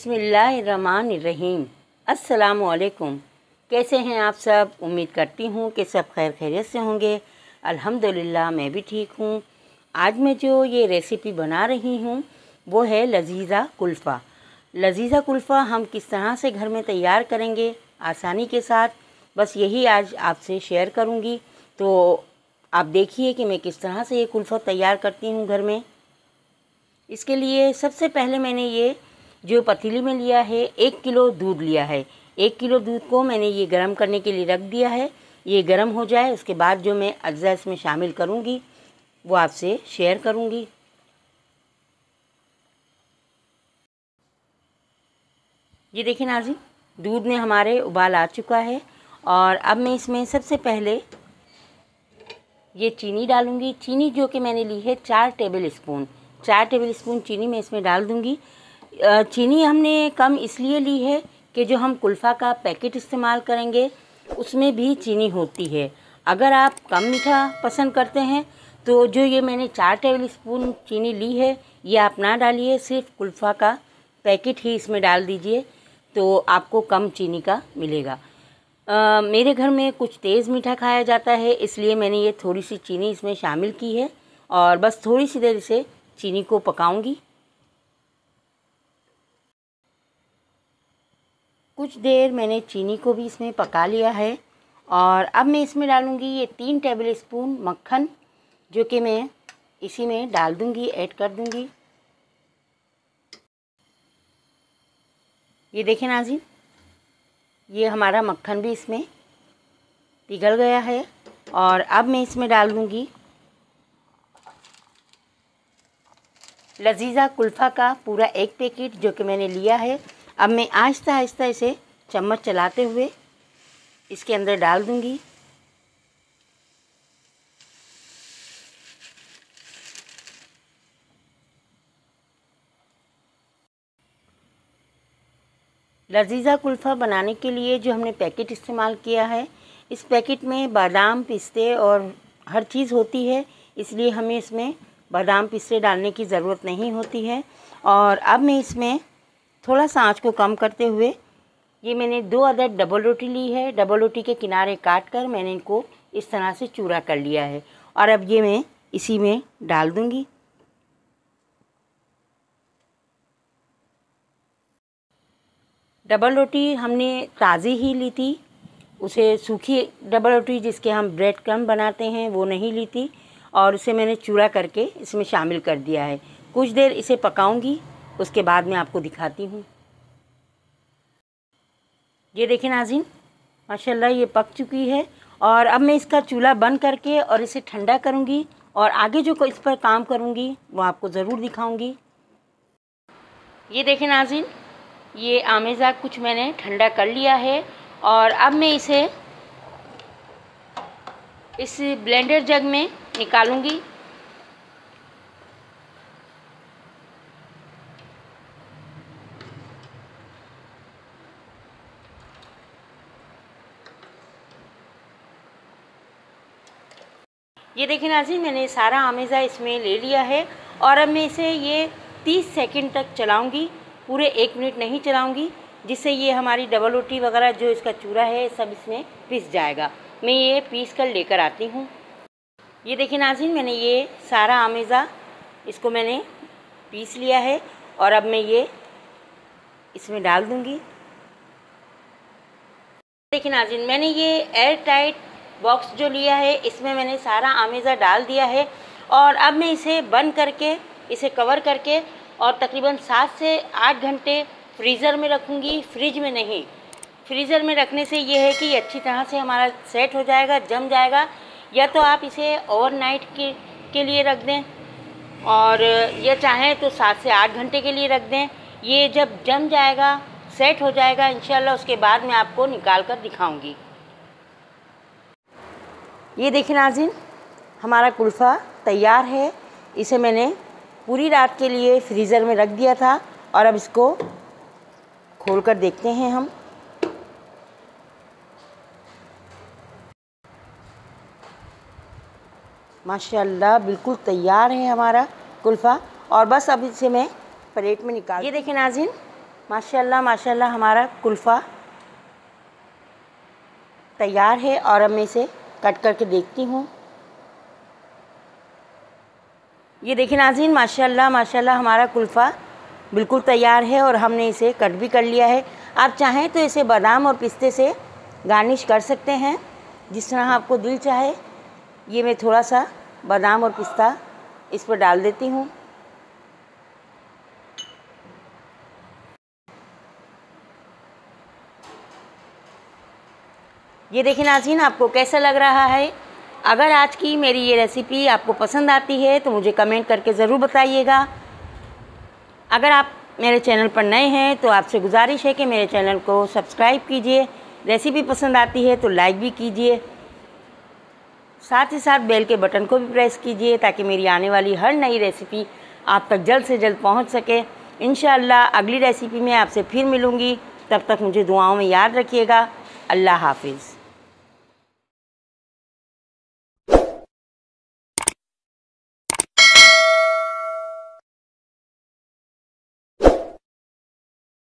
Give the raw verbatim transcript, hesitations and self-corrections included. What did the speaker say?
बिस्मिल्लाहिर्रहमानिर्रहीम। अस्सलामुअलैकुम। कैसे हैं आप सब? उम्मीद करती हूँ कि सब खैर खैरियत से होंगे। अल्हम्दुलिल्लाह मैं भी ठीक हूँ। आज मैं जो ये रेसिपी बना रही हूँ वो है लजीज़ा कुल्फ़ा। लजीज़ा कुल्फ़ा हम किस तरह से घर में तैयार करेंगे आसानी के साथ, बस यही आज आपसे शेयर करूँगी। तो आप देखिए कि मैं किस तरह से ये कुल्फ़ा तैयार करती हूँ घर में। इसके लिए सबसे पहले मैंने ये जो पतीली में लिया है, एक किलो दूध लिया है। एक किलो दूध को मैंने ये गर्म करने के लिए रख दिया है। ये गर्म हो जाए उसके बाद जो मैं अज्जा इसमें शामिल करूँगी वो आपसे शेयर करूँगी। ये देखिए नाज़रीन, दूध में हमारे उबाल आ चुका है और अब मैं इसमें सबसे पहले ये चीनी डालूँगी। चीनी जो कि मैंने ली है चार टेबल स्पून चार टेबल स्पून चीनी मैं इसमें डाल दूँगी। चीनी हमने कम इसलिए ली है कि जो हम कुल्फ़ा का पैकेट इस्तेमाल करेंगे उसमें भी चीनी होती है। अगर आप कम मीठा पसंद करते हैं तो जो ये मैंने चार टेबल स्पून चीनी ली है ये आप ना डालिए, सिर्फ कुल्फ़ा का पैकेट ही इसमें डाल दीजिए तो आपको कम चीनी का मिलेगा। आ, मेरे घर में कुछ तेज़ मीठा खाया जाता है, इसलिए मैंने ये थोड़ी सी चीनी इसमें शामिल की है और बस थोड़ी सी देर से चीनी को पकाऊंगी। कुछ देर मैंने चीनी को भी इसमें पका लिया है और अब मैं इसमें डालूंगी ये तीन टेबल स्पून मक्खन, जो कि मैं इसी में डाल दूंगी, ऐड कर दूंगी। ये देखें नाज़रीन, ये हमारा मक्खन भी इसमें पिघल गया है और अब मैं इसमें डाल दूंगी लजीज़ा कुल्फ़ा का पूरा एक पैकेट जो कि मैंने लिया है। अब मैं आहिस्ता आहिस्ता इसे चम्मच चलाते हुए इसके अंदर डाल दूंगी। लजीज़ा कुल्फ़ा बनाने के लिए जो हमने पैकेट इस्तेमाल किया है, इस पैकेट में बादाम, पिस्ते और हर चीज़ होती है, इसलिए हमें इसमें बादाम पिस्ते डालने की ज़रूरत नहीं होती है। और अब मैं इसमें थोड़ा सा आंच को कम करते हुए ये मैंने दो अदद डबल रोटी ली है। डबल रोटी के किनारे काट कर मैंने इनको इस तरह से चूरा कर लिया है और अब ये मैं इसी में डाल दूंगी। डबल रोटी हमने ताज़ी ही ली थी, उसे सूखी डबल रोटी जिसके हम ब्रेड क्रम्ब बनाते हैं वो नहीं ली थी और उसे मैंने चूरा करके इसमें शामिल कर दिया है। कुछ देर इसे पकाऊंगी, उसके बाद मैं आपको दिखाती हूँ। ये देखें नाज़रीन, माशाल्लाह ये पक चुकी है और अब मैं इसका चूल्हा बंद करके और इसे ठंडा करूँगी और आगे जो इस पर काम करूँगी वो आपको ज़रूर दिखाऊँगी। ये देखें नाज़रीन, ये आमेज़ा कुछ मैंने ठंडा कर लिया है और अब मैं इसे इस ब्लेंडर जग में निकालूंगी। ये देखिए नाज़रीन, मैंने सारा आमेज़ा इसमें ले लिया है और अब मैं इसे ये तीस सेकंड तक चलाऊंगी, पूरे एक मिनट नहीं चलाऊंगी, जिससे ये हमारी डबल रोटी वगैरह जो इसका चूरा है सब इसमें पिस जाएगा। मैं ये पीस कर लेकर आती हूँ। ये देखिए नाज़रीन, मैंने ये सारा आमेज़ा इसको मैंने पीस लिया है और अब मैं ये इसमें डाल दूँगी। देखिए नाज़रीन, मैंने ये एयर टाइट बॉक्स जो लिया है इसमें मैंने सारा आमेज़ा डाल दिया है और अब मैं इसे बंद करके इसे कवर करके और तकरीबन सात से आठ घंटे फ्रीज़र में रखूँगी, फ्रिज में नहीं। फ्रीज़र में रखने से ये है कि ये अच्छी तरह से हमारा सेट हो जाएगा, जम जाएगा। या तो आप इसे ओवरनाइट के के लिए रख दें और या चाहें तो सात से आठ घंटे के लिए रख दें। ये जब जम जाएगा, सेट हो जाएगा इंशाल्लाह, उसके बाद मैं आपको निकाल कर दिखाऊँगी। ये देखिए नाज़रीन, हमारा कुल्फ़ा तैयार है। इसे मैंने पूरी रात के लिए फ्रीज़र में रख दिया था और अब इसको खोल कर देखते हैं हम। माशाल्लाह बिल्कुल तैयार है हमारा कुल्फ़ा और बस अब इसे मैं प्लेट में निकाल। ये देखिए नाज़रीन, माशाल्लाह माशाल्लाह हमारा कुल्फ़ा तैयार है और अब मैं इसे कट करके देखती हूँ। ये देखिए नाज़रीन, माशाल्लाह माशाल्लाह हमारा कुल्फ़ा बिल्कुल तैयार है और हमने इसे कट भी कर लिया है। आप चाहें तो इसे बादाम और पिस्ते से गार्निश कर सकते हैं, जिस तरह आपको दिल चाहे। ये मैं थोड़ा सा बादाम और पिस्ता इस पर डाल देती हूँ। ये देखिए नाज़रीन, आपको कैसा लग रहा है। अगर आज की मेरी ये रेसिपी आपको पसंद आती है तो मुझे कमेंट करके ज़रूर बताइएगा। अगर आप मेरे चैनल पर नए हैं तो आपसे गुजारिश है कि मेरे चैनल को सब्सक्राइब कीजिए। रेसिपी पसंद आती है तो लाइक भी कीजिए, साथ ही साथ बेल के बटन को भी प्रेस कीजिए ताकि मेरी आने वाली हर नई रेसिपी आप तक जल्द से जल्द पहुंच सके। इंशाअल्लाह अगली रेसिपी में आपसे फिर मिलूँगी। तब तक मुझे दुआओं में याद रखिएगा। अल्लाह हाफिज़।